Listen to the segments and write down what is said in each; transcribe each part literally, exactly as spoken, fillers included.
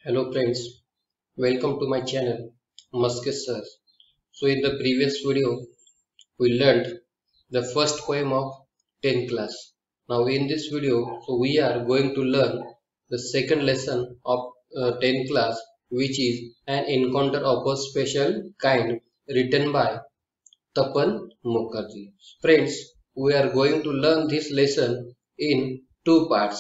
Hello friends, welcome to my channel Muske Sir. So in the previous video we learned the first poem of tenth class. Now in this video so we are going to learn the second lesson of uh, tenth class, which is an encounter of a special kind, written by Tapan Mukherjee. Friends, we are going to learn this lesson in two parts.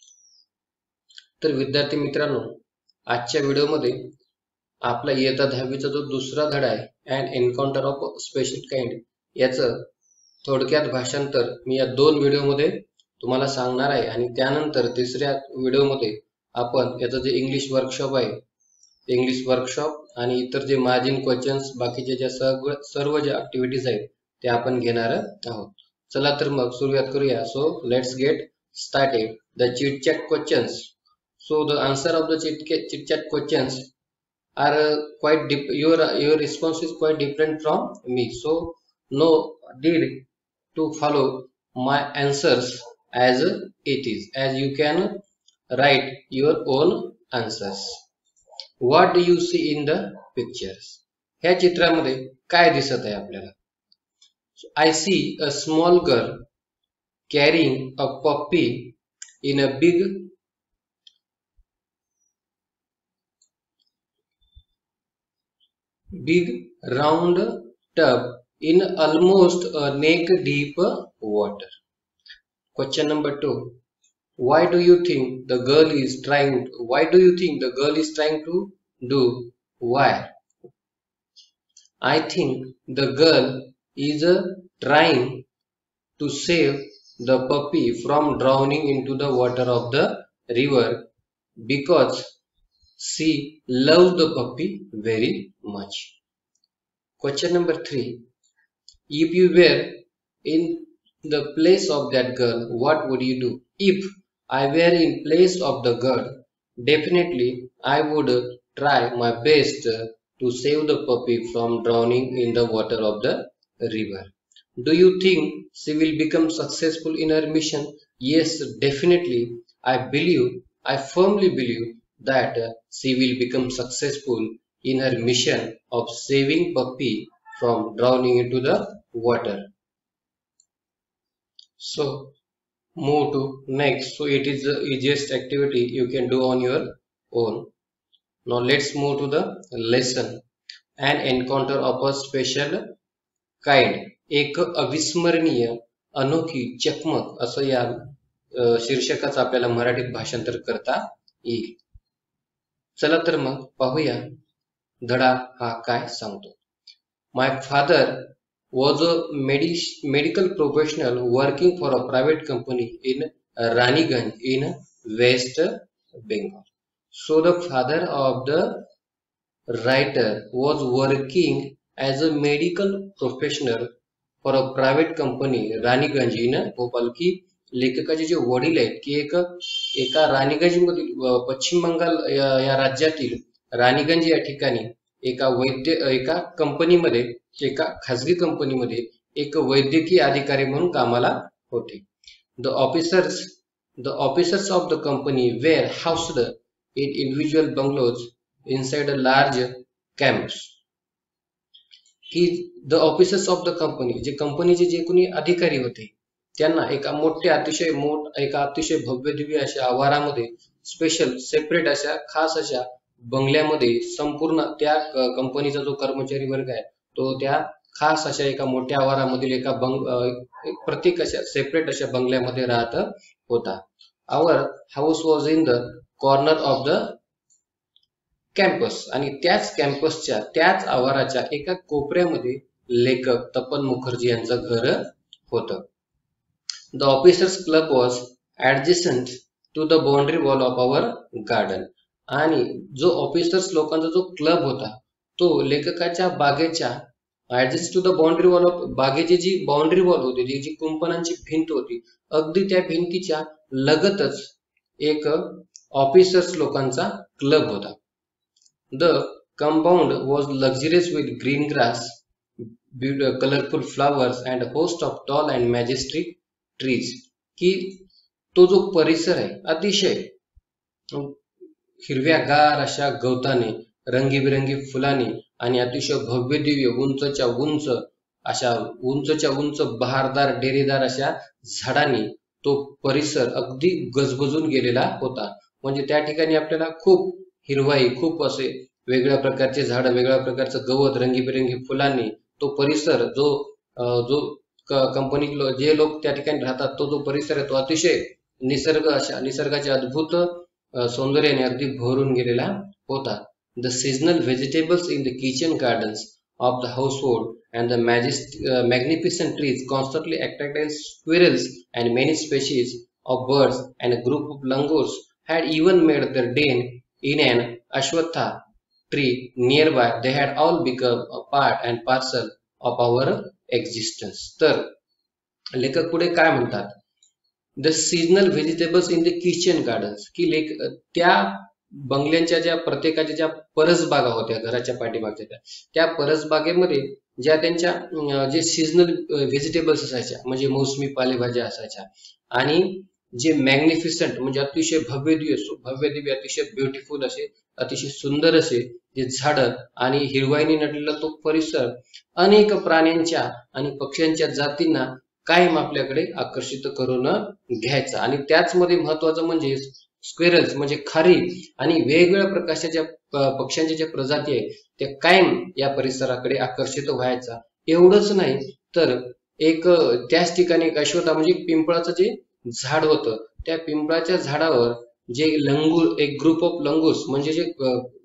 तर विद्यार्थी मित्रांनो, आजच्या व्हिडिओमध्ये आपला इयत्ता दहावीचा जो दुसरा धडा आहे and encounter of special kind याचं थोडक्यात भाषांतर मी या दोन व्हिडिओमध्ये तुम्हाला सांगणार आहे आणि त्यानंतर तिसऱ्या व्हिडिओमध्ये आपण याचं जे इंग्लिश वर्कशॉप आहे, इंग्लिश वर्कशॉप आणि इतर जे मार्जिन क्वेश्चन्स बाकीचे जे सर्व सर्व जे ऍक्टिव्हिटीज आहेत ते आपण घेणार आहोत. चला तर मग सुरुवात करूया. So let's get started. The chit chat questions. So the answer of the chit chat questions are uh, quite deep. Your your response is quite different from me. So no need to follow my answers as it is, as you can write your own answers. What do you see in the pictures? ह्या चित्रामध्ये काय दिसत आहे आपल्याला? So, I see a small girl carrying a puppy in a big big round tub in almost a neck deep water. Question number two. Why do you think the girl is trying why do you think the girl is trying to do? Why? I think the girl is uh, trying to save the puppy from drowning into the water of the river because she loves the puppy very much. Question number three. If you were in the place of that girl, what would you do? If I were in place of the girl, definitely I would try my best to save the puppy from drowning in the water of the river. Do you think she will become successful in her mission? Yes, definitely. I believe, I firmly believe that she will become successful in her mission of saving puppy from drowning into the water. So move to next. So it is the easiest activity you can do on your own. Now let's move to the lesson. An encounter of a special kind. एक अविस्मरणीय अनोखी चकमक असं या शीर्षकाचं आपल्याला मराठीत भाषांतर करता येईल. चला तर मग पाहूया धडा हा काय सांगतो. My father was a medical professional working for a private company in Raniganj in West Bengal. So the father of the writer was working as a medical professional for a private company Raniganj in Bhopal. की लेखकाचे जे वडील आहेत की एक एका राणीगंज मधील पश्चिम बंगाल या राज्यातील राणीगंज या ठिकाणी एका वैद्य एका कंपनीमध्ये एका खासगी कंपनीमध्ये एक वैद्यकीय अधिकारी म्हणून कामाला होते. The officers the officers of the company were housed in individual bungalows inside a large camps. की the officers of the company, जे कंपनीचे जे कोणी अधिकारी होते त्यांना एका मोठ्या अतिशय मोठ एका अतिशय भव्य दिव्य अशा आवारामध्ये स्पेशल सेपरेट अशा खास अशा बंगल्यामध्ये संपूर्ण त्या कंपनीचा जो कर्मचारी वर्ग आहे तो त्या खास अशा एका मोठ्या आवारामधील एका बंग प्रत्येक अशा सेपरेट अशा बंगल्यामध्ये राहत होता. Our house was in the corner of the campus. आणि त्याच कॅम्पसच्या त्याच आवाराच्या एका कोपऱ्यामध्ये लेखक तपन मुखर्जी यांचं घर होतं. The officers club was adjacent to the boundary wall of our garden. आणि जो ऑफिसर्स लोकांचा जो क्लब होता तो लेखकाच्या बागेच्या adjacent to the boundary wall of बागेची जी बाउंड्री वॉल होती, जी जी कुंपणांची भिंत होती, अगदी त्या भिंतीच्या लगतच एक ऑफिसर्स लोकांचा क्लब होता. The compound was luxurious with green grass, colorful flowers and a host of tall and majestic trees. की तो जो परिसर आहे अतिशय हिरव्यागार अशा गवताने, रंगीबिरंगी फुलांनी आणि अतिशय भव्य दिव्य उंचच्या उंच अशा उंचच्या उंच बहारदार डेरेदार अशा झाडांनी तो परिसर अगदी गजबजून गेलेला होता. म्हणजे त्या ठिकाणी आपल्याला खूप हिरवाई, खूप असे वेगळ्या प्रकारचे झाड, वेगळ्या प्रकारचं गवत, रंगीबिरंगी फुलांनी तो परिसर जो जो कंपनी जे लोक त्या ठिकाणी राहतात तो जो परिसर आहे तो अतिशय निसर्ग अशा निसर्गाच्या अद्भुत सौंदर्याने अगदी भरून गेलेला होता. The seasonal vegetables in the kitchen gardens of the household and the majest, uh, magnificent trees constantly attracted squirrels and many species of birds, and a group of langurs had even made their den in an ashwatha tree nearby. They had all become a part and parcel of our existence. तर लेखक पुढे काय म्हणतात, the seasonal vegetables in the kitchen gardens, की लेख त्या बंगल्यांच्या ज्या प्रत्येकाच्या ज्या परसबागा होत्या घराच्या पाठीमागच्या त्या त्या परसबागेमध्ये ज्या त्यांच्या जे सीजनल व्हेजिटेबल्स असायच्या म्हणजे मोसमी पालेभाज्या असायच्या आणि जे मॅग्निफिसंट म्हणजे अतिशय भव्य दिव्य भव्य दिव्य अतिशय ब्युटिफुल असे अतिशय सुंदर असे जे झाडं आणि हिरवाईने नटलेला तो परिसर अनेक प्राण्यांच्या आणि पक्ष्यांच्या जातींना कायम आपल्याकडे आकर्षित करून घ्यायचा. आणि त्याच मध्ये महत्वाचं म्हणजे स्क्वेरल्स म्हणजे खारी आणि वेगवेगळ्या प्रकारच्या ज्या पक्ष्यांच्या ज्या प्रजाती आहेत त्या कायम या परिसराकडे आकर्षित व्हायचा. एवढंच नाही तर एक त्याच ठिकाणी एक अश्वत्था म्हणजे पिंपळाचं जे झाड होतं त्या पिंपळाच्या झाडावर जे लंगूर, एक ग्रुप ऑफ लंगूर्स म्हणजे जे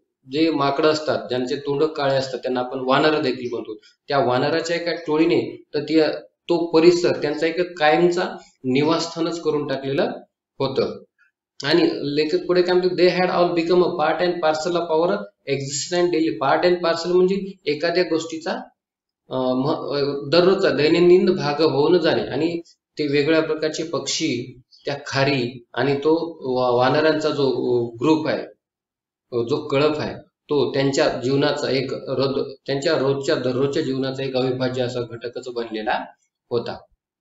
जे माकडं असतात ज्यांचे तोंड काळे असतात त्यांना आपण वानर देखील म्हणतो, त्या वानराच्या एका टोळीने तर ती तो परिसर त्यांचा एक कायमचा निवासस्थानच करून टाकलेलं होतं. आणि लेखक पुढे काय म्हणतो, they had all become a part and parcel of our existent daily. Part and parcel म्हणजे एखाद्या गोष्टीचा दररोजचा दैनंदिन भाग होऊन जाणे. आणि ते वेगवेगळ्या प्रकारचे पक्षी, त्या खारी आणि तो वानरांचा जो ग्रुप आहे, जो कळप आहे तो त्यांच्या जीवनाचा एक रोज त्यांच्या रोजच्या दररोजच्या जीवनाचा एक अविभाज्य असा घटकच बनलेला होता.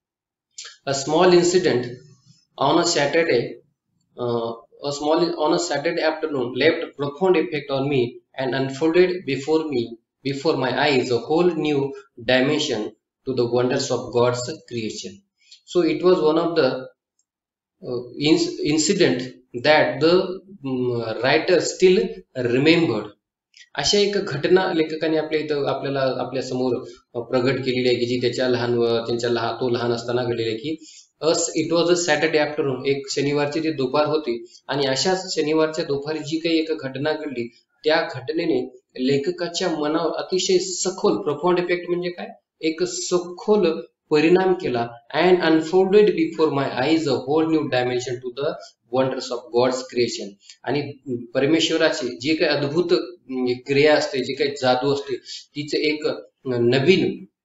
A small incident on a Saturday, uh, a small on a Saturday afternoon left a profound effect on me and unfolded before me, before my eyes, a whole new dimension to the wonders of God's creation. So it was one of the uh, inc incident that the um, writer still remembered. अशा एक घटना लेखकाने आपल्या इथं आपल्याला आपल्या समोर प्रगट केलेली आहे की जी त्याच्या लहान त्यांच्या लहान तो लहान असताना घडलेली आहे. की it was a Saturday afternoon, एक शनिवारची जी दुपार होती आणि अशाच शनिवारच्या दुपारी जी काही एक घटना घडली त्या घटनेने लेखकाच्या मनावर अतिशय सखोल, प्रफाउंड इफेक्ट म्हणजे काय, एक सखोल परिणाम केला. And unfolded before my eyes a whole new dimension to the wonders of God's creation. आणि परमेश्वराची जी काही अद्भुत क्रिया असते, जी काही जादू असते तिचं एक नवीन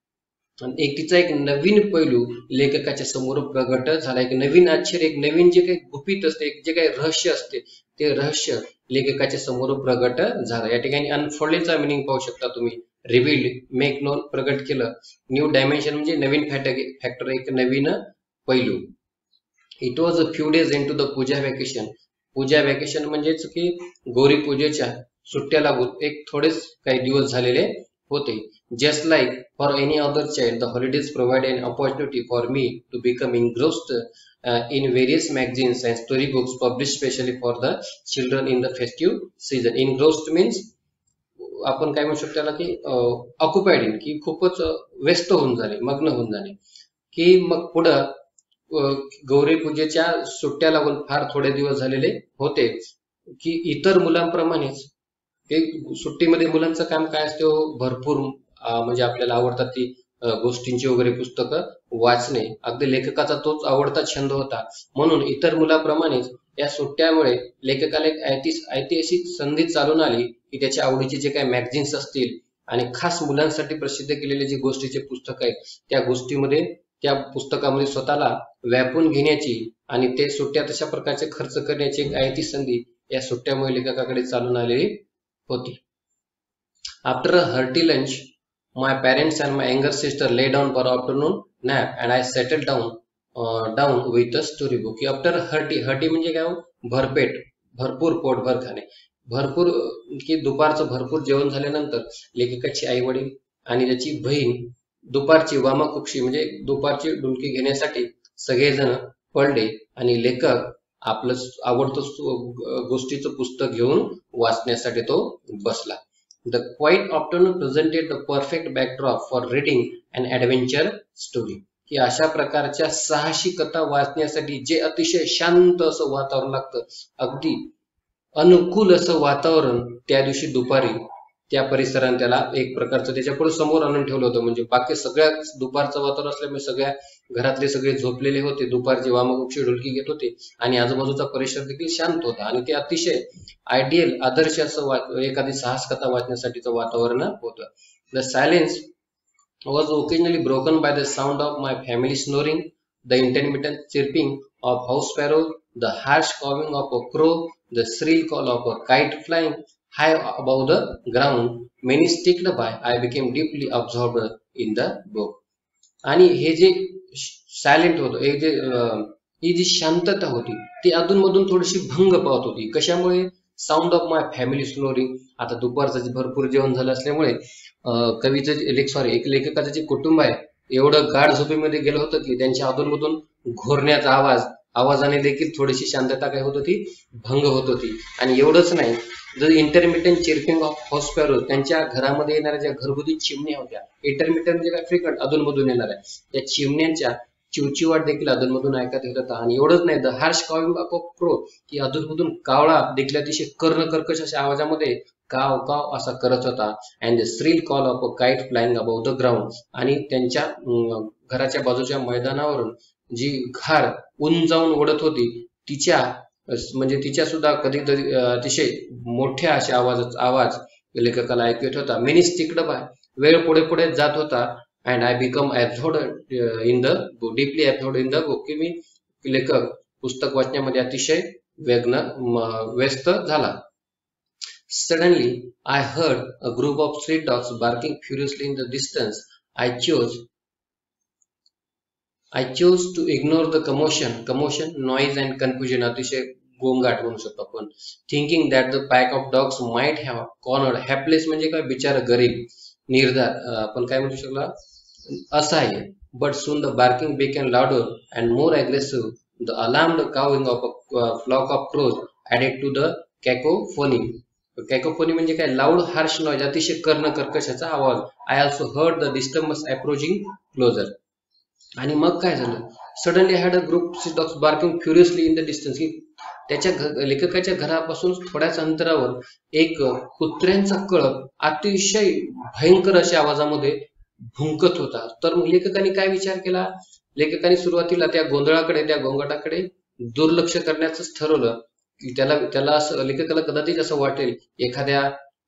एक तिचा एक नवीन पैलू लेखकाच्या समोर प्रगट झाला. एक नवीन आश्चर्य, एक नवीन जे काही गुपित असते, एक जे काही रहस्य असते ते रहस्य लेखकाच्या समोर प्रगट झालं. या ठिकाणी अनफोल्डेडचा मिनिंग पाहू शकता तुम्ही. रिव्हील्ड, मेक नोन, प्रगट केलं. न्यू डायमेन्शन म्हणजे नवीन फॅक्टर, एक नवीन पैलू. It was a few days into the puja vacation. Puja vacation म्हणजेच की गौरी पूजेच्या सुट्ट्या लागून एक थोडेच काही दिवस झालेले होते. Just like for any other child, the holidays provide an opportunity for me to become engrossed uh, in various magazines and storybooks published specially for the children in the festive season. Engrossed means आपण काय म्हणू शकतो त्याला की occupied in, की खूपच व्यस्त होऊन जाणे, मग्न होऊन जाणे. की मग पुढं गौरी पूजेच्या सुट्ट्या लागून फार थोडे दिवस झालेले होते की इतर मुलांप्रमाणेच एक सुट्टीमध्ये मुलांचं काम काय असतं, भरपूर म्हणजे आपल्याला आवडतात ती गोष्टींची वगैरे पुस्तकं वाचणे. अगदी लेखकाचा तोच आवडता छंद होता. म्हणून इतर मुलाप्रमाणेच या सुट्ट्यामुळे लेखकाला एक ऐतिहासिक संधी चालून आली की त्याच्या आवडीचे जे काही मॅगझिन्स असतील आणि खास मुलांसाठी प्रसिद्ध केलेले जे गोष्टीचे पुस्तक आहेत त्या गोष्टीमध्ये त्या पुस्तकामध्ये स्वतःला व्यापून घेण्याची आणि ते सुट्ट्या तशा प्रकारचे खर्च करण्याची एक ऐतिहासिक संधी या सुट्ट्यामुळे लेखकाकडे चालून आलेली होती. After a hearty lunch my parents and my younger sister lay down for afternoon nap and I settled down uh, down with a storybook. After hearty, hearty म्हणजे काय, भरपेट, भरपूर पोटभर खाणे. भरपूर की दुपारचं भरपूर जेवण झाल्यानंतर लेखकाची आई वडील आणि त्याची बहीण दुपारची वामाकुक्षी म्हणजे दुपारची डुलकी घेण्यासाठी सगळेजण पडले आणि लेखक आपलं आवडतं गोष्टीचं पुस्तक घेऊन वाचण्यासाठी तो बसला. The quiet afternoon presented the perfect backdrop for reading an adventure story. की अशा प्रकारच्या साहसी कथा वाचण्यासाठी जे अतिशय शांत असं वातावरण लागतं, अगदी अनुकूल असं वातावरण त्या दिवशी दुपारी त्या परिसराने त्याला एक प्रकारचं त्याच्या पुढे समोर आणून ठेवलं होतं. म्हणजे बाकी सगळ्या दुपारचं वातावरण असल्यामुळे सगळ्या घरातले सगळे झोपलेले होते, दुपारचे वामाकुक्षी ढुलकी घेत होते आणि आजूबाजूचा परिसर देखील शांत होता आणि ते अतिशय आयडियल आदर्श असं एखादी साहस कथा वाचण्यासाठीचं वातावरण होतं. The silence was occasionally broken by the sound of my family snoring, the intermittent chirping of house sparrows, the harsh cawing of a crow, the shrill call of a kite flying high above the ground. Many sticked by. I became deeply absorbed in the book. आणि हे जे silent होतं, हे जे ही जी शांतता होती ती अधूनमधून थोडीशी भंग पावत होती. कशामुळे? Sound of my family snoring. आता दुपारचं भरपूर जेवण झालं असल्यामुळे कवीचं लेख सॉरी एक लेखकाचं जे कुटुंब आहे एवढं गाढ झोपेमध्ये गेलं होतं की त्यांच्या अधूनमधून घोरण्याचा आवाज आवाजाने देखील थोडीशी शांतता काय होत होती, भंग होत होती. आणि एवढंच नाही, the intermittent chirping of house sparrow, त्यांच्या घरामध्ये येणाऱ्या ज्या घरगुती चिमण्या होत्या, इंटरमिटंट म्हणजे काय फ्रिक्वेंट अधूनमधून येणाऱ्या त्या चिमण्यांच्या चिवचिवाट देखील अधूनमधून ऐकत येत होता. आणि एवढंच नाही, the harsh cawing of a crow, की अधूनमधून कावळा देखील अतिशय कर्ण कर्कश अशा आवाजामध्ये काव काव असा करत होता. And the shrill call of a kite flying about the ground, आणि त्यांच्या घराच्या बाजूच्या मैदानावरून जी घार उंचावून उडत होती तिच्या म्हणजे तिच्या सुद्धा कधी कधी अतिशय मोठ्या अशा आवाजाचा आवाज लेखकाला ऐकू येत होता. मेनी स्टिक्ड बाय, वेळ पुढे पुढे जात होता. And I become absorbed in the book, deeply absorbed in the book, की मी लेखक पुस्तक वाचण्यामध्ये अतिशय वेगन व्यस्त झाला. Suddenly, I heard a group of street dogs barking furiously in the distance. I chose, I chose to ignore the commotion, commotion, noise and confusion. अतिशय गोंगाट म्हणू शकतो आपण. Thinking that the pack of dogs might have cornered. Helpless म्हणजे काय, बिचारा गरीब, निर्धार, आपण काय म्हणू शकला, असहाय्य. But soon the barking became louder and more aggressive. The alarmed cawing of a flock of crows added to the cacophony. कॅकोफोनी म्हणजे काय, लाऊड हार्श नॉइज, अतिशय कर्ण कर्कशाचा आवाज. I also heard the disturbance approaching closer. आणि मग काय झालं, suddenly had a group dogs barking furiously in the distance, की त्याच्या लेखकाच्या घरापासून थोड्याच अंतरावर एक कुत्र्यांचा कळप अतिशय भयंकर अशा आवाजामध्ये भुंकत होता. तर मग लेखकाने काय विचार केला, लेखकाने सुरुवातीला त्या गोंधळाकडे त्या गोंगाटाकडे दुर्लक्ष करण्याचं ठरवलं. त्याला त्याला असं लेखकाला कदाचित असं वाटेल एखाद्या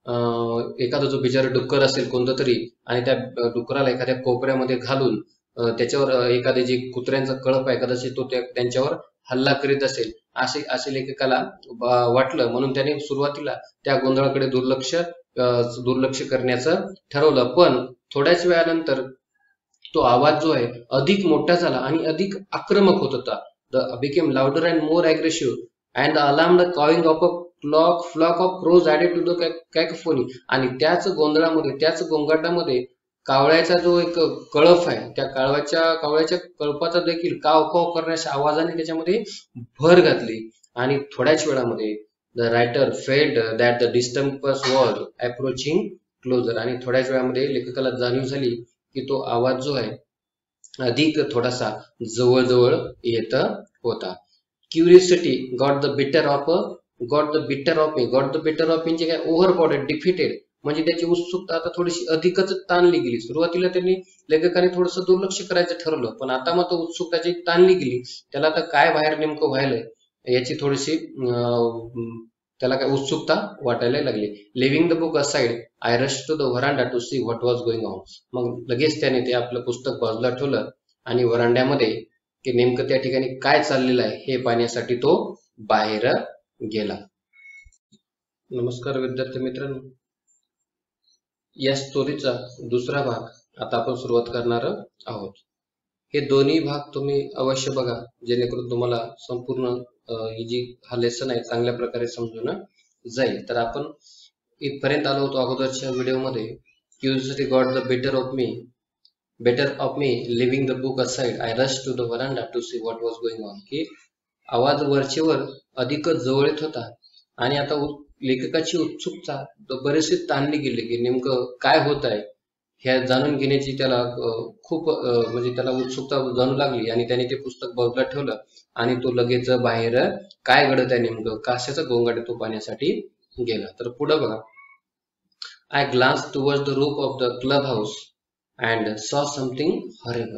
एखादा जो बिचारा डुक्कर असेल कोणतं तरी, आणि त्या डुकराला एखाद्या कोपऱ्यामध्ये घालून त्याच्यावर एखादे जे कुत्र्यांचा कळप आहे कदाचित तो त्यांच्यावर हल्ला करीत असेल असे असे लेखकाला वाटलं. म्हणून त्याने सुरुवातीला त्या गोंधळाकडे दुर्लक्ष दुर्लक्ष करण्याचं ठरवलं. पण थोड्याच वेळानंतर तो आवाज जो आहे अधिक मोठा झाला आणि अधिक आक्रमक होत होता. The became louder and more aggressive and the alarmed cawing of a flock flock of crows added to the cacophony. आणि त्याच गोंधळामध्ये त्याच गोंगाटामध्ये कावळ्याचा जो एक कळप आहे त्या कावळ्याच्या कावळ्याच्या कळपाचा देखील काव काव करण्याच्या आवाजाने त्याच्यामध्ये भर घातली. आणि थोड्याच वेळामध्ये the writer felt that the disturbance was approaching closer. आणि थोड्याच वेळामध्ये लेखकाला जाणीव झाली की तो आवाज जो आहे अधिक थोडासा जवळजवळ येत होता. Curiosity got the better of a, got the better of me, got the better of म्हणजे काय, overpowered, defeated, म्हणजे त्याची उत्सुकता आता थोडीशी अधिकच ताणली गेली. सुरुवातीला त्यांनी लेखकाने थोडस दुर्लक्ष करायचं ठरवलं, पण आता मग तो उत्सुकताची ताणली गेली. त्याला आता काय बाहेर नेमकं व्हायलंय याची थोडीशी त्याला काय उत्सुकता वाटायला लागली. Leaving the book aside I rush to the veranda to see what was going on. मग लगेच त्याने ते आपलं पुस्तक बाजूला ठेवलं आणि व्हरांड्यामध्ये की नेमकं त्या ठिकाणी काय चाललेलं आहे हे पाहण्यासाठी तो बाहेर गेला. नमस्कार विद्यार्थी मित्रांनो, या स्टोरीचा दुसरा भाग आता आपण सुरुवात करणार आहोत. हे दोन्ही भाग तुम्ही अवश्य बघा जेणेकरून तुम्हाला संपूर्ण ही जी हा लेसन आहे चांगल्या प्रकारे समजून जाईल. तर आपण इथपर्यंत आलो होतो अगोदरच्या व्हिडिओमध्ये. Curiosity got the better of me better of me leaving the book aside I rush to the veranda to see what was going on. की आवाज वरचेवर अधिकच जवळ येत होता आणि आता लेखकाची उत्सुकता बरेचसे ताणली गेले की नेमकं काय होत आहे ह्या जाणून घेण्याची त्याला खूप म्हणजे त्याला उत्सुकता जाणू लागली आणि त्याने ते पुस्तक बाजूला ठेवलं आणि तो लगेच बाहेर काय घडत आहे नेमकं कशाचा गोंगाट तो पाहण्यासाठी गेला. तर पुढे बघा. I glance towards the roof of the club house and saw something horrible.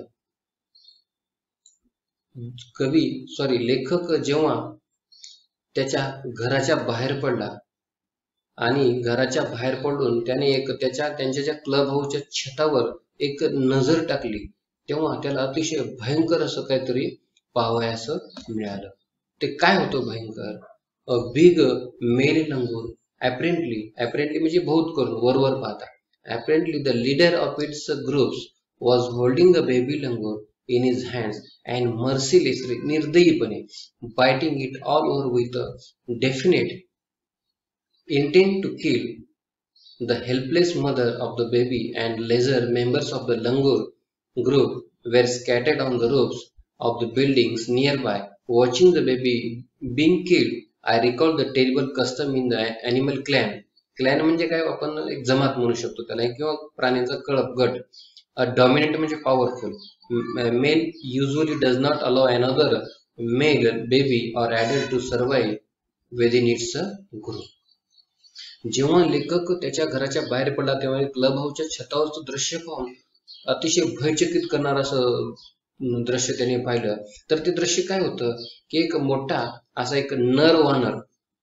कवी सॉरी लेखक जेव्हा त्याच्या घराच्या बाहेर पडला आणि घराच्या बाहेर पडून त्याने एक त्याच्या त्यांच्या ज्या क्लब हाऊसच्या छतावर एक नजर टाकली तेव्हा त्याला अतिशय भयंकर असं काहीतरी पाहावयाचं मिळालं. ते काय होतं भयंकर? अ बिग मेल लंगूर ॲपरेंटली ॲपरेंटली म्हणजे बहुत करून वरवर पाहता. Apparently the leader of its groups was holding a baby langur in his hands and mercilessly निर्दयीपणे biting it all over with a definite intent to kill. The helpless mother of the baby and lesser members of the langur group were scattered on the roofs of the buildings nearby watching the baby being killed. I recall the terrible custom in the animal clan. clan म्हणजे काय आपण एक जमात म्हणू शकतो त्याला किंवा प्राण्यांचा कळप गट. A dominant म्हणजे powerful. Male usually does not allow another male baby or adult to survive within its group. जेव्हा लेखक त्याच्या घराच्या बाहेर पडला तेव्हा क्लब हाऊसच्या छतावरचं दृश्य पाहून अतिशय भयचकित करणारं असं दृश्य त्याने पाहिलं. तर ते दृश्य काय होतं की एक मोठा असा एक नर वानर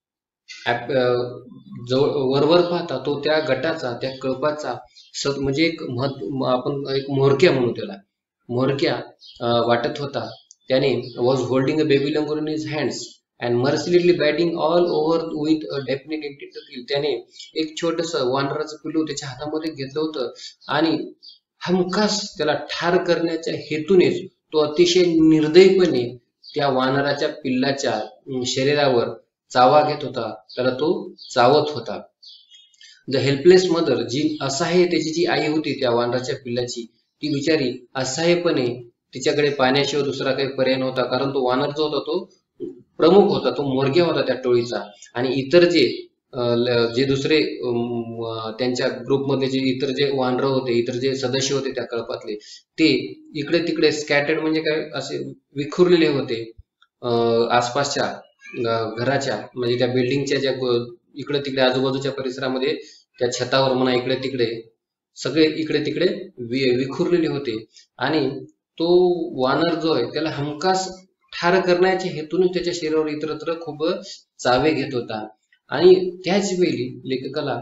वरवर पाहता तो त्या गटाचा त्या कळपाचा म्हणजे एक आपण एक मोरक्या म्हणू त्याला मोरक्या वाटत होता. त्याने was holding a baby langur in his hands and mercilessly batting all over with a definite intent to kill. त्याने एक छोटस वानराचं पिल्लू त्याच्या हातामध्ये घेतलं होतं आणि हमखास त्याला ठार करण्याच्या हेतूनेच तो अतिशय निर्दयीपणे त्या वानराच्या पिल्लाच्या शरीरावर चावा घेत होता. त्याला तो चावत होता. द हेल्पलेस मदर जी असहाय्य त्याची जी आई होती त्या वानराच्या पिल्लाची ती बिचारी असहाय्यपणे तिच्याकडे पाहण्याशिवाय दुसरा काही पर्याय नव्हता. कारण तो वानर जो होता तो प्रमुख होता तो मोरग्या होता त्या टोळीचा आणि इतर जे जे दुसरे त्यांच्या ग्रुपमधले जे इतर जे वानर होते इतर जे सदस्य होते त्या कळपातले ते इकडे तिकडे स्कॅटर्ड म्हणजे काय असे विखुरलेले होते आसपासच्या घराच्या म्हणजे त्या बिल्डिंगच्या ज्या इकडे तिकडे आजूबाजूच्या परिसरामध्ये त्या छतावर म्हणा इकडे तिकडे सगळे इकडे तिकडे विखुरलेले होते. आणि तो वानर जो आहे त्याला हमखास ठार करण्याच्या हेतून त्याच्या शरीरावर इतरत्र खूप चावे घेत होता. आणि त्याच वेळी लेखकाला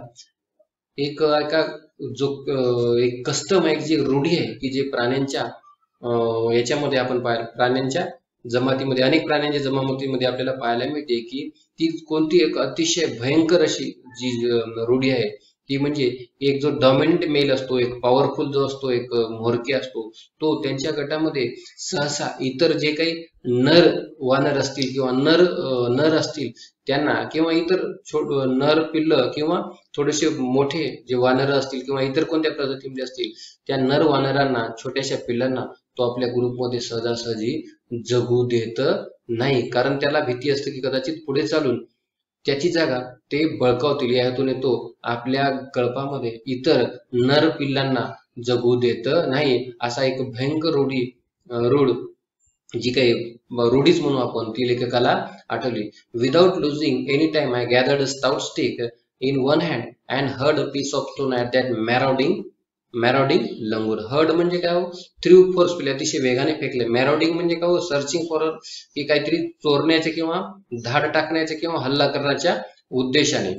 एक एका जो एक कस्टम आहे जी रूढी आहे की जे प्राण्यांच्या याच्यामध्ये आपण पाहिलं प्राण्यांच्या जमातीमध्ये अनेक प्राण्यांच्या जमातीमध्ये आपल्याला पाहायला मिळते की ती कोणती एक अतिशय भयंकर अशी जी रूढी आहे ती म्हणजे एक जो डॉमिनंट मेल असतो एक पॉवरफुल जो असतो एक मोरके असतो तो त्यांच्या गटामध्ये सहसा इतर जे काही नर वानर असतील किंवा नर नर असतील त्यांना किंवा इतर नर पिल्ल किंवा थोडेसे मोठे जे वानर असतील किंवा इतर कोणत्या प्रजातीमध्ये असतील त्या नर वानरांना छोट्याशा पिल्लांना तो आपल्या ग्रुपमध्ये सहजासहजी जगू देत नाही. कारण त्याला भीती असते की कदाचित पुढे चालून त्याची जागा ते बळकावतील या हेतूने तो आपल्या कळपामध्ये इतर नर पिल्लांना जगू देत नाही. असा एक भयंकर रूढी रूढ जी काही रूढीच म्हणू आपण ती लेखकाला आठवली. Without losing any time I gathered a stout stick in one hand and hurled a piece of stone at that marauding marauding langur. Hurled म्हणजे काय हो थ्रू फोर्सफुली अतिशय वेगाने फेकले. मॅराउडिंग म्हणजे काय हो सर्चिंग फॉर की काहीतरी चोरण्याचे किंवा धाड टाकण्याचे किंवा हल्ला करण्याच्या उद्देशाने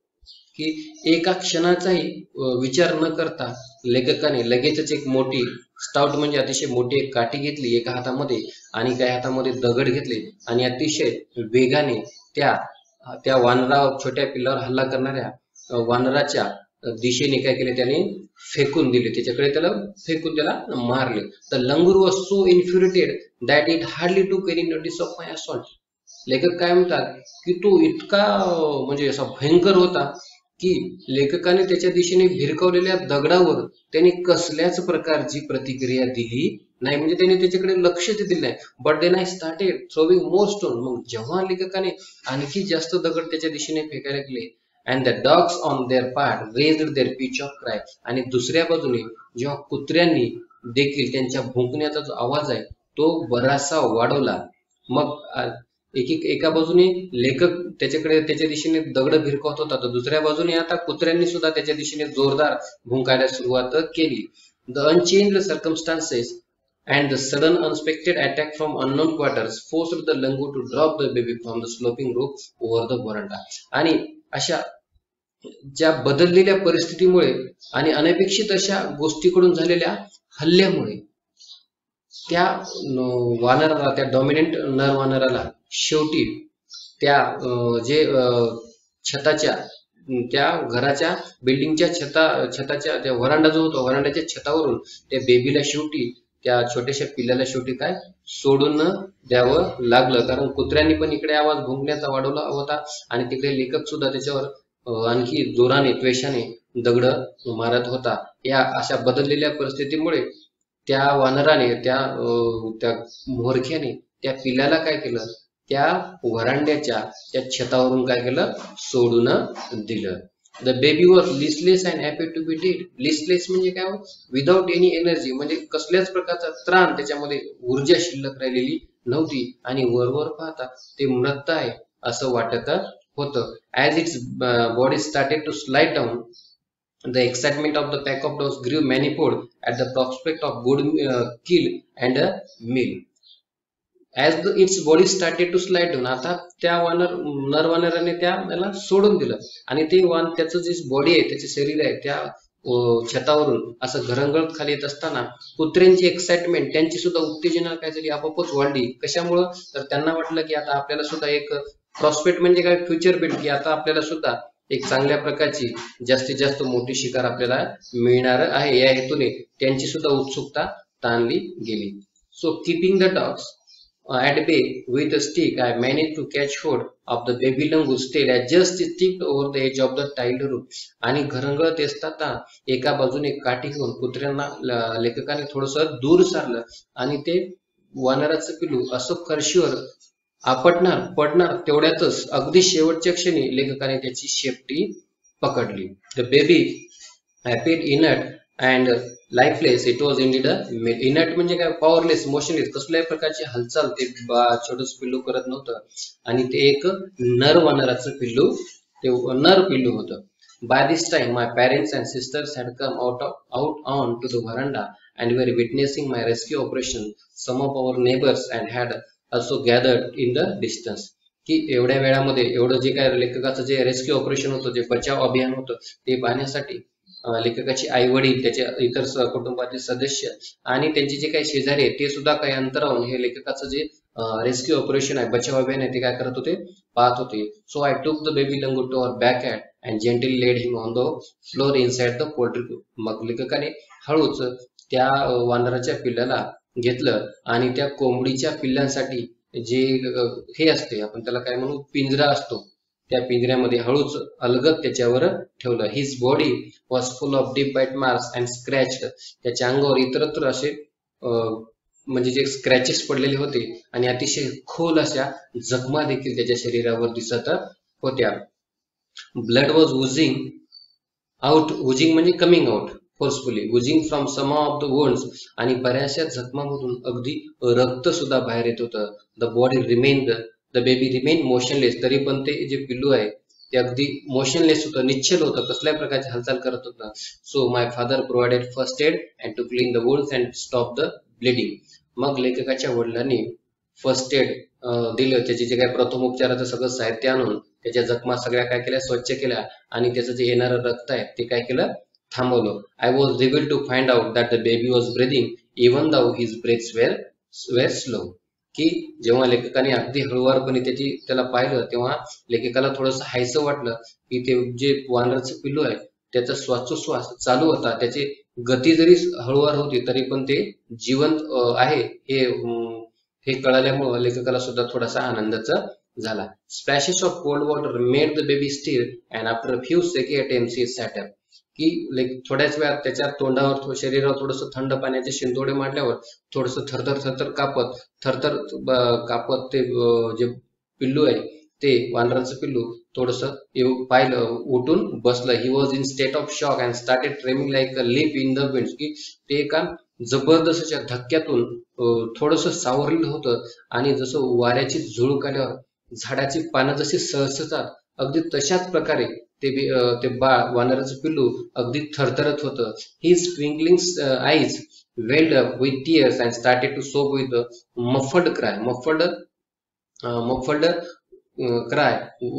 की एका क्षणाचाही विचार न करता लेखकाने लगेचच एक मोठी स्टाउट म्हणजे अतिशय मोठी एक काठी घेतली एका हातामध्ये आणि काही हातामध्ये दगड घेतले आणि अतिशय वेगाने त्या त्या वानरा छोट्या पिल्लावर हल्ला करणाऱ्या वानराच्या दिशेने काय केले त्याने फेकून दिले त्याच्याकडे त्याला फेकून त्याला मारले. The langur was so infuriated that it hardly took any notice of my assault. लेखक काय म्हणतात की तो इतका म्हणजे असा भयंकर होता की लेखकाने त्याच्या दिशेने भिरकवलेल्या दगडावर त्याने कसल्याच प्रकारची प्रतिक्रिया दिली नाही, म्हणजे त्याने त्याच्याकडे लक्ष दिलं नाही. But then I started throwing more stone. मग जेव्हा लेखकाने आणखी जास्त दगड त्याच्या दिशेने फेकायला गेले, and the dogs on their part raised their pitch of cry, आणि दुसऱ्या बाजूने जेव्हा कुत्र्यांनी देखील त्यांच्या भुंकण्याचा जो आवाज आहे तो बराचसा वाढवला. मग एक एक एका बाजूने लेखक त्याच्याकडे त्याच्या दिशेने दगड भिरकवत होता, तर दुसऱ्या बाजूने आता कुत्र्यांनी सुद्धा त्याच्या दिशेने जोरदार भुंकायला सुरुवात केली. The unchanged circumstances and the sudden unexpected attack from unknown quarters forced the langur to drop the baby from the sloping roof over the veranda. आणि अशा ज्या बदललेल्या परिस्थितीमुळे आणि अनपेक्षित अशा गोष्टीकडून झालेल्या हल्ल्यामुळे त्या वानराला, त्या डॉमिनंट नर वानराला शेवटी त्या जे छताच्या, त्या घराच्या बिल्डिंगच्या छता छताच्या त्या वरांडा जो होता, वरांड्याच्या छतावरून त्या बेबीला शेवटी, त्या छोट्याशा पिल्लाला शेवटी काय सोडून द्यावं लागलं. कारण कुत्र्यांनी पण इकडे आवाज भुंकण्याचा वाढवला होता आणि तिकडे लेखक सुद्धा त्याच्यावर आणखी जोराने त्वेषाने दगड मारत होता. या अशा बदललेल्या परिस्थितीमुळे त्या वानराने, त्या त्या मोरख्याने त्या पिल्लाला काय केलं, त्या वरांड्याच्या त्या छतावरून काय केलं, सोडून दिलं. The baby was listless and happy to be dead. Listless म्हणजे काय, विदाउट एनी एनर्जी, म्हणजे कसल्याच प्रकारचा त्राण, त्याच्यामध्ये ऊर्जा शिल्लक राहिलेली नव्हती आणि वरवर पाहता ते मृत आहे असं वाटत होतं. As its body started to slide down, the excitement of the pack of dogs grew manifold at the prospect of good uh, kill and a meal. As the, its body started to slide down, आता त्या वानर नर वानराने त्याला सोडून दिलं आणि ते वान, त्याचं जे बॉडी आहे, त्याचे शरीर आहे, त्या छतावरून असं घरंगळत खाली येत असताना कुत्र्यांची एक्साइटमेंट, त्यांची सुद्धा उत्तेजना काय झाली, आपोआपच वाढली. कशामुळं, तर त्यांना वाटलं की आता आपल्याला सुद्धा एक प्रॉस्पेक्ट म्हणजे काय, फ्युचर बिल्ड, की आता आपल्याला सुद्धा एक चांगल्या प्रकारची जास्तीत जास्त मोठी शिकार आपल्याला मिळणार आहे. या हेतूने त्यांची सुद्धा उत्सुकता ताणली गेली. So keeping the dogs at bay with a stick, I managed to catch hold of the baby langur tail as just it tipped over the edge of the tiled roof. आणि घरंगळत असताना एका बाजूने काठी घेऊन कुत्र्यांना लेखकाने थोडस दूर सारलं आणि ते वानराचं पिल्लू असं फरशीवर आपटणार पडणार तेवढ्यातच अगदी शेवटच्या क्षणी लेखकाने त्याची शेपटी पकडली. The baby appeared inert and lifeless. It was indeed a male. Inert म्हणजे काय, पॉवरलेस, मोशनलेस, कसल्याही प्रकारची हालचाल ते छोटस पिल्लू करत नव्हतं आणि ते एक नर वानराचं पिल्लू, ते नर पिल्लू होतं. By this time my parents and sisters had come out of, out on to the veranda and were witnessing my rescue operation. Some of our neighbors and had also gathered in the distance. की एवढ्या वेळामध्ये एवढं जे काय लेखकाचं जे rescue operation होतं, जे बचाव अभियान होतं, ते पाहण्यासाठी लेखकाची आई वडील, त्याचे इतर कुटुंबातील सदस्य आणि त्यांचे जे काही शेजारी आहेत ते सुद्धा काही अंतरावून हे लेखकाचं जे रेस्क्यू ऑपरेशन आहे, बचाव अभियान आहे, ते काय करत होते, पाहत होते. So I took the baby langur to our backyard and gently laid him on the floor inside the poultry coop. मग लेखकाने हळूच त्या वानराच्या पिल्लाला घेतलं आणि त्या कोंबडीच्या पिल्लांसाठी जे हे असते, आपण त्याला काय म्हणू, पिंजरा असतो, त्या पिंजऱ्यामध्ये हळूच अलगद त्याच्यावर ठेवलं. His body was full of deep bite marks and scratch. त्याच्या अंगावर इतरत्र असे म्हणजे जे स्क्रॅचेस पडलेले होते आणि अतिशय खोल अशा जखमा देखील त्याच्या शरीरावर दिसत होत्या. Blood was oozing out, oozing म्हणजे coming out forcefully, oozing from some of the wounds, आणि बऱ्याचशा जखमांमधून अगदी रक्त सुद्धा बाहेर येत होतं. The body remain the baby remain motionless. तरी पण ते जे पिल्लू आहे ते अगदी मोशनलेस होतं, निश्चल होतं, कसल्याही प्रकारची हालचाल करत होतं. So my father provided first aid and to clean the wounds and stop the bleeding. मग लेखकाच्या वडिलांनी फर्स्ट एड दिलं, त्याचे जे काही प्रथमोपचाराचं सगळं साहित्य आणून त्याच्या जखमा सगळ्या काय केल्या, स्वच्छ केल्या आणि त्याचं जे येणारं रक्त आहे ते काय केलं, थांबवलं. I was able to find out that the baby was breathing even though his breaths were were slow. की जेव्हा लेखकाने अगदी हळुवारपणे त्याची त्याला पाहिलं तेव्हा लेखकाला थोडंसं हायसं वाटलं की ते जे वानराचं पिल्लू आहे त्याचा श्वासोश्वास चालू होता, त्याची गती जरी हळुवार होती तरी पण ते जिवंत आहे हे हे कळाल्यामुळे लेखकाला सुद्धा थोडासा आनंदाचा झाला. Splashes of cold water made the baby stir and after a few second attempts he sat up. की लाईक थोड्याच वेळात त्याच्या तोंडावर शरीरावर थोडस थंड पाण्याचे शिंतोडे मारल्यावर थोडस थरथर थरथर कापत थरथर कापत ते जे पिल्लू आहे ते वानराचं पिल्लू थोडस पाहिलं उठून बसलं. He was in state of shock and started trembling like a leaf in the wind. की ते एका जबरदस्त धक्क्यातून थोडस सावरलेलं होतं आणि जसं वाऱ्याची झुळूक आल्यावर झाडाची पानं जशी सळसळतात अगदी तशाच प्रकारे ते ते बाळ वानराचं पिल्लू अगदी थरथरत होतं. His twinkling eyes welled up with tears and started to sob with muffled cry. Muffled muffled cry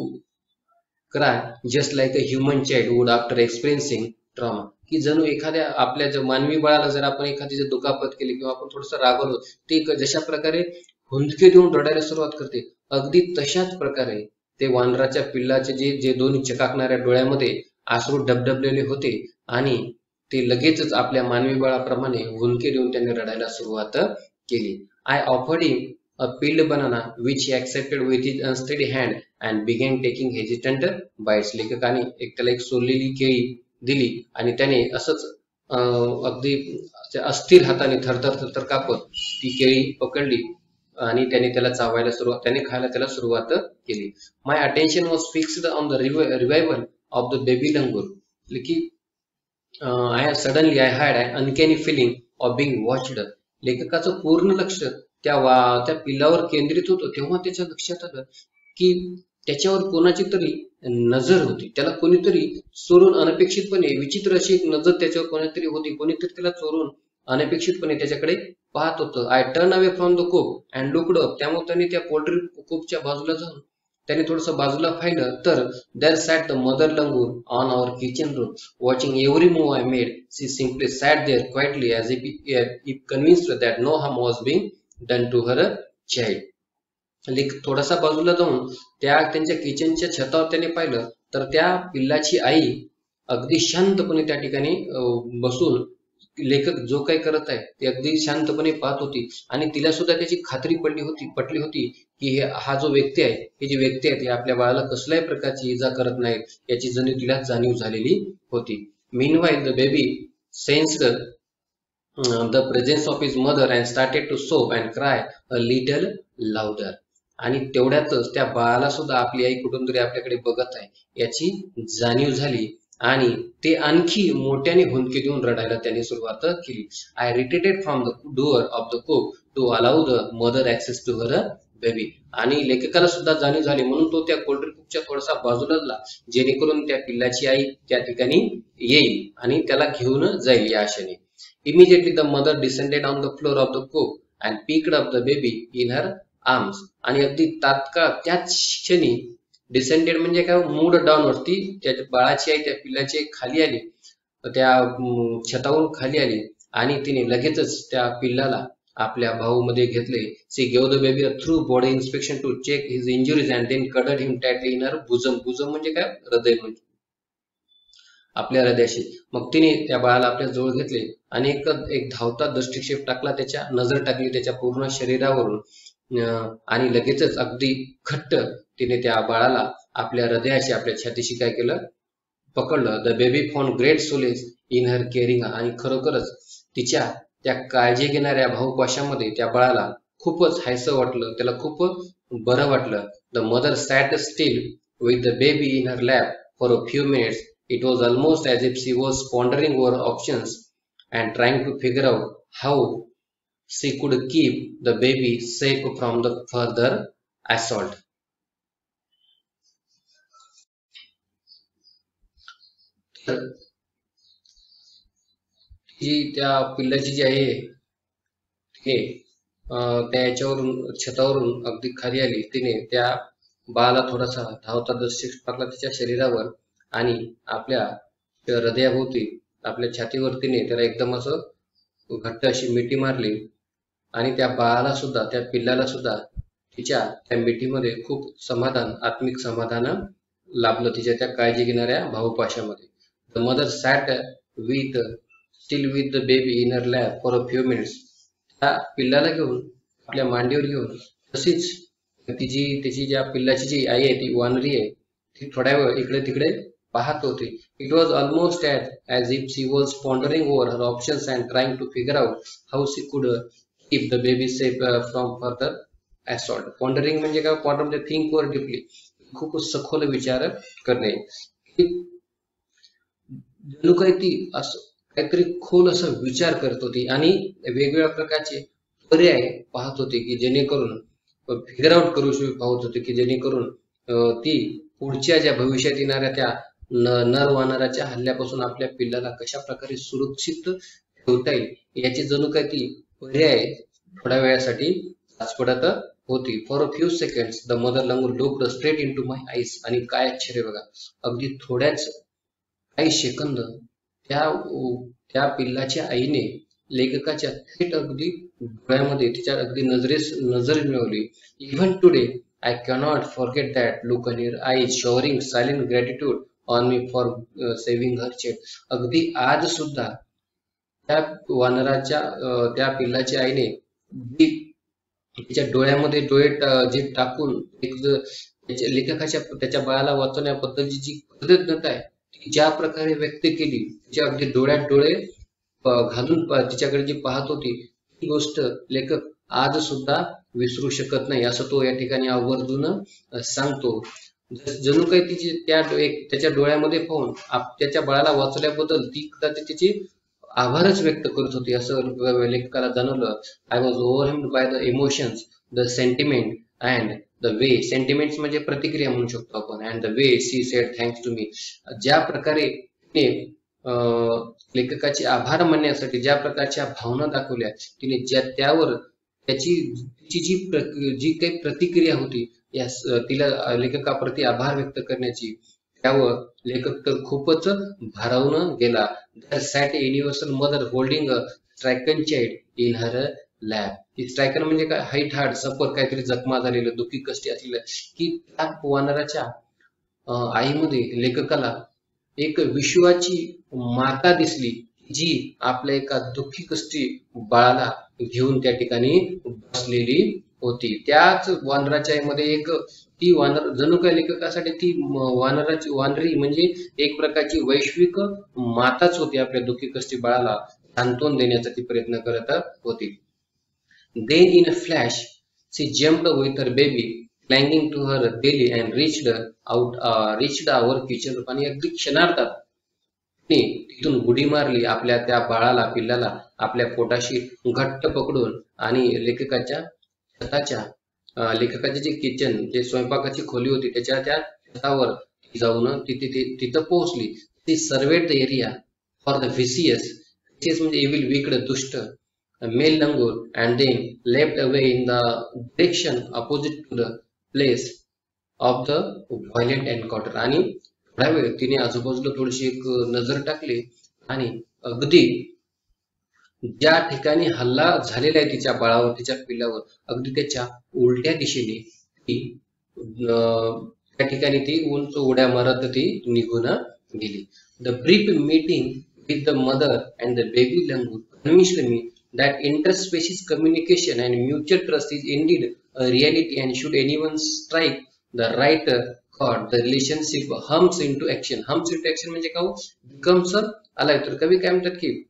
cry just like a human child would after experiencing trauma. की जणू एखाद्या आपल्या मानवी बाळाला जर आपण एखादी जर दुखापत केली किंवा आपण थोडस रागवलो ते जशा प्रकारे हुंदके देऊन रडायला सुरुवात करते अगदी तशाच प्रकारे ते वानराच्या पिल्लाचे जे जे दोन्ही चकाकणाऱ्या डोळ्यामध्ये आसरू डबडबलेले होते आणि ते लगेचच आपल्या मानवी बाळाप्रमाणे हुंदके देऊन त्यांनी रडायला सुरुवात केली. I offered him a peeled banana which he accepted with his unsteady hand and began taking hesitant bites. लेखकाने एक त्याला एक सोललेली केळी दिली आणि त्याने असंच अगदी अस्थिर हाताने थरथर थरथर कापत ती केळी पकडली आणि त्याने त्याला चावायला सुरुवात त्याने खायला त्याला सुरुवात केली. My attention was fixed on the revival of the baby langur. की I suddenly I had an uncanny feeling of being watched. लेखकाचं पूर्ण लक्ष त्या वा त्या पिल्लावर केंद्रित होतं तेव्हा त्याच्या लक्षात आलं की त्याच्यावर कोणाची तरी नजर होती. त्याला कोणीतरी चोरून अनपेक्षितपणे विचित्र अशी एक नजर त्याच्यावर कोणीतरी होती. कोणीतरी त्याला चोरून अनपेक्षितपणे त्याच्याकडे पाहत होतं. I turn away from the coop and looked up. त्यामुळे त्यांनी त्या पोल्ट्री कूपच्या बाजूला जाऊन त्याने थोडस बाजूला पाहिलं तर there sat the mother langur on our kitchen roof watching every move I made. She simply sat there quietly as if if convinced that no harm was being done to her child. लेक थोडासा बाजूला जाऊन त्या त्यांच्या किचनच्या छतावर त्याने पाहिलं तर त्या पिल्लाची आई अगदी शांतपणे त्या ठिकाणी बसून लेखक जो काही करत आहे ते अगदी शांतपणे पाहत होती आणि तिला सुद्धा त्याची खात्री पडली होती पटली होती की हे हा जो व्यक्ती आहे ही जी व्यक्ती आहे ती आपल्या बाळाला कसल्याही प्रकारची इजा करत नाही याची जणू तिला जाणीव झालेली होती. Meanwhile the baby sensed the presence of his mother and started to sob and cry a little louder. आणि तेवढ्यातच त्या बाळाला सुद्धा आपली आई कुठून तरी आपल्याकडे बघत आहे याची जाणीव झाली आणि ते आणखी मोठ्याने हुंदके देऊन रडायला त्याने सुरुवात केली. I retreated from the door of the coop to allow the mother access to her baby. आणि लेखकाला सुद्धा जाणीव झाली म्हणून तो त्या पोल्ट्री कूपच्या थोडासा बाजूला गेला जेणेकरून त्या पिल्लाची आई त्या ठिकाणी येईल आणि त्याला घेऊन जाईल या आशेने. Immediately the mother descended on the floor of the coop and picked up the baby in her arms. आणि अगदी तात्काळ त्याच क्षणी डिसेंडेड म्हणजे काय मूड डाऊन वरती त्या बाळाची आई त्या पिल्लाची आई खाली आली त्या छतावरून खाली आली आणि तिने लगेचच त्या पिल्लाला आपल्या भाऊ मध्ये घेतले. She gave the baby a thorough body inspection to check his injuries and then cuddled him tightly in her bosom. Bosom म्हणजे काय हृदय म्हणजे आपल्या हृदयाशी. मग तिने त्या बाळाला आपल्या जवळ घेतले आणि एक एक धावता दृष्टिक्षेप टाकला त्याच्या नजर टाकली त्याच्या पूर्ण शरीरावरून आणि लगेचच अगदी घट्ट तिने त्या बाळाला आपल्या हृदयाशी आपल्या छातीशी काय केलं पकडलं. The baby found great solace in her caring. आणि खरोखरच तिच्या त्या काळजी घेणाऱ्या भाऊपाशामध्ये त्या बाळाला खूपच हायसं वाटलं त्याला खूप बरं वाटलं. The mother sat still with the baby in her lap for a few minutes. It was almost as if she was pondering over options and trying to figure out how she could keep the baby safe from the further assault. जी त्या पिल्लाची जी आहे हे त्याच्यावरून छतावरून अगदी खाली आली. तिने त्या बाळाला थोडासा धावता दृष्टिक्षेप टाकला त्याच्या शरीरावर आणि आपल्या हृदयाभोवती आपल्या छातीवरतीने त्याला एकदम असं घट्ट अशी मिठी मारली आणि त्या बाळाला सुद्धा त्या पिल्लाला सुद्धा तिच्या त्या मिठीमध्ये खूप समाधान आत्मिक समाधान लाभलं तिच्या त्या काळजी घेणाऱ्या भाऊपाशामध्ये. The mother sat with still with the baby in her lap for a few minutes. त्या पिल्लाला घेऊन आपल्या मांडीवर घेऊन तशीच तिची त्याची ज्या पिल्लाची जी आई आहे ती वानरी आहे ती थोड्या वेळ इकडे तिकडे पाहत होती. It was almost as if she was pondering over her options and trying to figure out how she could keep the baby safe from further assault. Pondering म्हणजे काय? पॉन्डर म्हणजे थिंक ओव्हर डीपली, खूप सखोल विचार करणे. जणू काही ती असं काहीतरी खोल असा विचार करत होती आणि वेगवेगळ्या प्रकारचे पर्याय पाहत होते की जेणेकरून फिगर आउट करू पाहत होते की जेणेकरून ती पुढच्या ज्या भविष्यात येणाऱ्या त्या नर वानराच्या हल्ल्यापासून आपल्या पिल्लाला कशा प्रकारे सुरक्षित ठेवता येईल याची जणू काही ती पर्याय थोड्या वेळासाठी पडत होती. For a few seconds the mother langur looked straight into my eyes. आणि काय आश्चर्य बघा, अगदी थोड्याच काही सेकंद त्या त्या पिल्लाच्या आईने लेखकाच्या थेट अगदी डोळ्यामध्ये तिच्या अगदी नजरेस नजर मिळवली. Even today I cannot forget that look on your eyes showering silent gratitude on me for saving her child. अगदी आज सुद्धा त्या वानराच्या त्या पिल्लाच्या आईने तिच्या डोळ्यामध्ये डोळे जे टाकून एक लेखकाच्या त्याच्या बाळाला वाचवण्याबद्दलची जी कृतज्ञता आहे ती ज्या प्रकारे व्यक्त केली, तिच्या अगदी डोळ्यात डोळे घालून तिच्याकडे जी पाहत होती ती गोष्ट लेखक आज सुद्धा विसरू शकत नाही असं तो या ठिकाणी आवर्जून सांगतो. जणू काही तिची त्या त्याच्या डोळ्यामध्ये पाहून त्याच्या बाळाला वाचवल्याबद्दल ती कदाचित तिची आभारच व्यक्त करत होती असं लेखकाला जाणवलं. I was overwhelmed by the emotions, the sentiment and the way. Sentiments म्हणजे प्रतिक्रिया म्हणू शकतो आपण. And the way she said thanks to me. ज्या प्रकारे तिने लेखकाचे आभार मानण्यासाठी ज्या प्रकारच्या भावना दाखवल्या तिने, ज्या त्यावर त्याची तिची जी जी काही प्रतिक्रिया होती या तिला लेखकाप्रती आभार व्यक्त करण्याची, त्यावर लेखक तर खूपच भारावून गेला. There sat a universal mother holding a stricken child in her lap. ही स्ट्रायकन म्हणजे काय? हाईट हार्ड सफर, काहीतरी जखमा झालेलं, दुःखी कष्टी असलेलं, की त्या वानराच्या आईमध्ये लेखकाला एक विश्वाची माता दिसली जी आपल्या एका दुःखी कष्टी बाळाला घेऊन त्या ठिकाणी बसलेली होती. त्याच वानराच्या आईमध्ये एक ती वानर जणू काय लेखकासाठी ती वानराची वानरी म्हणजे एक प्रकारची वैश्विक माताच होती. आपल्या दुःखी कष्टी बाळाला सांत्वन देण्याचा ती प्रयत्न करत होती. Then in a flash she jumped with her baby clinging to her belly and reached out uh, reached our kitchen. आणि अगदी क्षणार्धात तिथून उडी मारली आपल्या त्या बाळाला पिल्लाला आपल्या पोटाशी घट्ट पकडून आणि लेखकाच्या छताच्या लेखकाचे जे किचन जे स्वयंपाकाची खोली होती त्याच्या त्या छतावर जाऊन तिथे तिथं पोहोचली. ती surveyed the area for the vicious. Vicious म्हणजे इव्हिल, विकड, दुष्ट male langur and then left away in the direction opposite to the place of the violent encounter. आणि थोड्या वेळ तिने आजूबाजूला थोडीशी एक नजर टाकली आणि अगदी ज्या ठिकाणी हल्ला झालेला आहे तिच्या बाळावर तिच्या पिल्लावर अगदी त्याच्या उलट्या दिशेने ती त्या ठिकाणी ती उंच उड्या मारत ती निघून गेली. The brief meeting with the mother and the baby langur convinced me that interspecies communication and mutual trust is indeed a reality, and should anyone strike the right chord, the relationship hums into action. hums into action म्हणजे काय? becomes alive. तर कवी काय म्हणतात की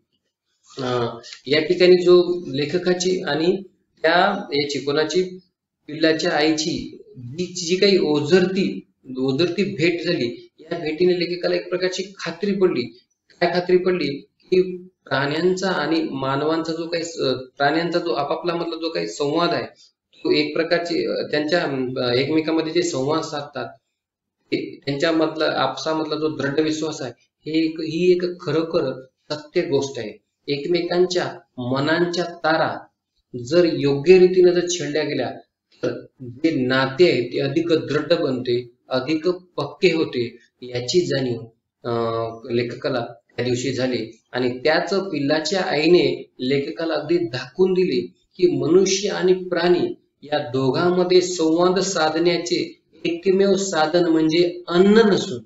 या ठिकाणी जो लेखकाची आणि त्या याची कोणाची पिल्लाच्या आईची जी काही ओझरती ओझरती भेट झाली, या भेटीने लेखकाला एक प्रकारची खात्री पडली. काय खात्री पडली? की प्राण्यांचा आणि मानवांचा जो काही प्राण्यांचा जो आपापला मधला जो काही संवाद आहे तो एक प्रकारची त्यांच्या एकमेकांमध्ये जे संवाद साधतात त्यांच्या मधला आपसामधला जो दृढ विश्वास आहे हे ही एक खरोखर सत्य गोष्ट आहे. एकमेकांच्या मनांच्या तारा जर योग्य रीतीने जर छेडल्या गेल्या तर जे नाते आहे ते अधिक दृढ बनते, अधिक पक्के होते. याची जाणीव लेखकाला त्या दिवशी झाली आणि त्याच पिल्लाच्या आईने लेखकाला अगदी दाखवून दिले की मनुष्य आणि प्राणी या दोघांमध्ये संवाद साधण्याचे एकमेव साधन म्हणजे अन्न नसून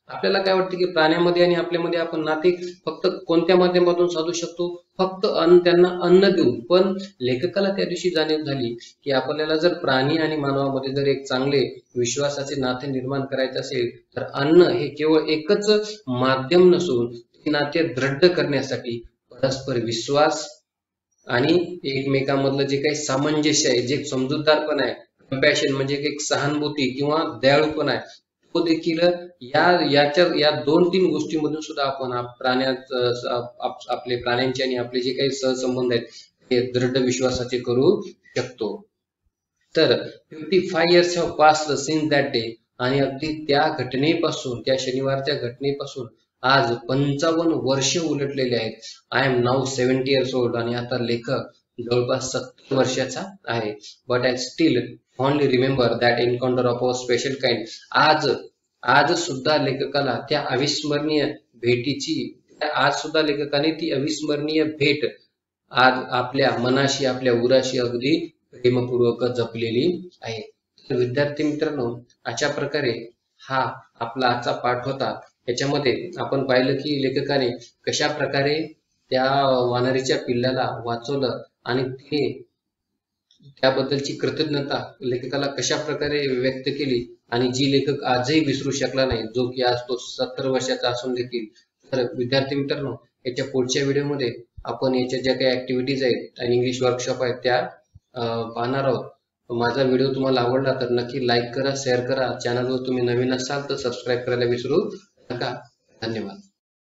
आपल्याला काय वाटतं की प्राण्यामध्ये आणि आपल्यामध्ये आपण नाते फक्त कोणत्या माध्यमातून साधू शकतो? फक्त अन्न, त्यांना अन्न देऊन. पण लेखकाला त्या दिवशी जाणीव झाली की आपल्याला जर प्राणी आणि मानवामध्ये जर एक चांगले विश्वासाचे नाते निर्माण करायचे असेल तर अन्न हे केवळ एकच माध्यम नसून ते नाते दृढ करण्यासाठी परस्पर विश्वास आणि एकमेकांमधलं जे काही सामंजस्य आहे, जे समजूतदारपण आहे, कंपॅशन म्हणजे एक सहानुभूती किंवा दयाळूपण आहे, तो देखील या याच्या या दोन तीन गोष्टींमधून सुद्धा आपण प्राण्यात आपले प्राण्यांचे आणि आपले जे काही सहसंबंध आहेत ते दृढ विश्वासाचे करू शकतो. तर fifty five years have passed since that day, आणि अगदी त्या घटनेपासून, त्या शनिवारच्या घटनेपासून आज पंचावन्न वर्ष उलटलेले आहेत. I am now seventy years old, आणि आता लेखक जवळपास सत्तर वर्षाचा आहे. But I still fondly remember that encounter of a special kind. आज आज सुद्धा लेखकाला त्या अविस्मरणीय भेटीची, आज सुद्धा लेखकाने ती अविस्मरणीय भेट आज आपल्या मनाशी, आपल्या उराशी अगदी प्रेमपूर्वक जपलेली आहे. तर विद्यार्थी मित्रांनो, अशा प्रकारे हा आपला आजचा पाठ होता. याच्यामध्ये आपण पाहिलं की लेखकाने कशा प्रकारे त्या वानरीच्या पिल्लाला वाचवलं आणि ते त्याबद्दलची कृतज्ञता लेखकाला कशा प्रकारे व्यक्त केली, आणि जी लेखक आजही विसरू शकला नाही, जो की आज तो सत्तर वर्षाचा असून देखील. तर विद्यार्थी मित्रांनो, याच्या पुढच्या व्हिडिओमध्ये आपण याच्या ज्या काही ऍक्टिव्हिटीज आहेत आणि इंग्लिश वर्कशॉप आहेत त्या पाहणार आहोत. माझा व्हिडिओ तुम्हाला आवडला तर नक्की लाईक करा, शेअर करा. चॅनलवर तुम्ही नवीन असाल तर सबस्क्राईब करायला विसरू नका. धन्यवाद.